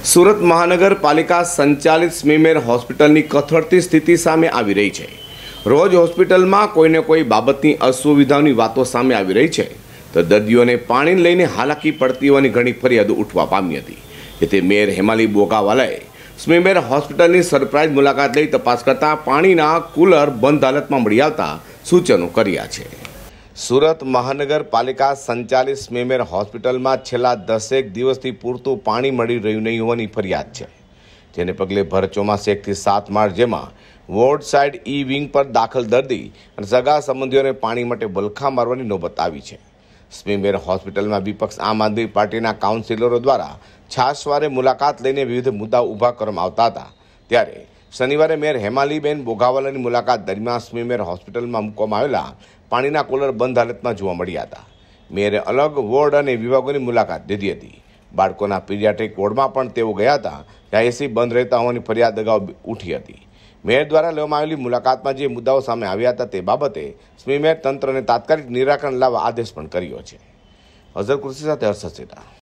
સુરત મહાનગરપાલિકા સંચાલિત સ્મીમેર હોસ્પિટલની કથળતી સ્થિતિ સામે આવી રહી છે। રોજ હોસ્પિટલમાં કોઈને કોઈ બાબતની અસુવિધાની વાતો સામે આવી રહી છે તો દર્દીઓને પાણી લઈને હાલાકી પડતી હોવાની ઘણી ફરિયાદો ઉઠવા પામી હતી। જેથી મેયર હેમાલી બોગાવાલાએ સ્મીમેર હોસ્પિટલની સરપ્રાઇઝ મુલાકાત લઈ તપાસ કરતા પાણીના કુલર બંધ હાલતમાં મળી આવતા સૂચનો કર્યા છે। સુરત મહાનગરપાલિકા સંચાલિત સ્મીમેર હોસ્પિટલમાં છેલ્લા 10 દિવસથી પૂરતું પાણી મળી રહ્યું નહીં હોવાની ફરિયાદ છે, જેને પગલે ભર ચોમાસે 1 થી 7 માર્ચ જેમાં વોર્ડ સાઇડ ઈ વિંગ પર દાખલ દર્દી અને સગા સંબંધીઓને પાણી માટે બલખા મારવાની નોબત આવી છે। સ્મીમેર હોસ્પિટલમાં વિપક્ષ આમ આદમી પાર્ટીના કાઉન્સિલરો દ્વારા છાશવારે મુલાકાત લઈને વિવિધ મુદ્દાઓ ઊભા કરવામાં આવતા હતા, ત્યારે શનિવારે મેયર હેમાલીબેન બોગાવાલાની મુલાકાત દરમિયાન સ્મીમેર હોસ્પિટલમાં મૂકવામાં આવેલા પાણીના કુલર બંધ હાલતમાં જોવા મળ્યા હતા। મેયરે અલગ વોર્ડ અને વિભાગોની મુલાકાત લીધી હતી। બાળકોના પીડિયાટ્રિક વોર્ડમાં પણ તેઓ ગયા હતા, જ્યાં એસી બંધ રહેતા હોવાની ફરિયાદ અગાઉ ઉઠી હતી। મેયર દ્વારા લેવામાં આવેલી મુલાકાતમાં જે મુદ્દાઓ સામે આવ્યા હતા તે બાબતે સ્મીમેર તંત્રને તાત્કાલિક નિરાકરણ લાવવા આદેશ પણ કર્યો છે। અઝર કુર્સી સાથે હર્ષદ સેઠા।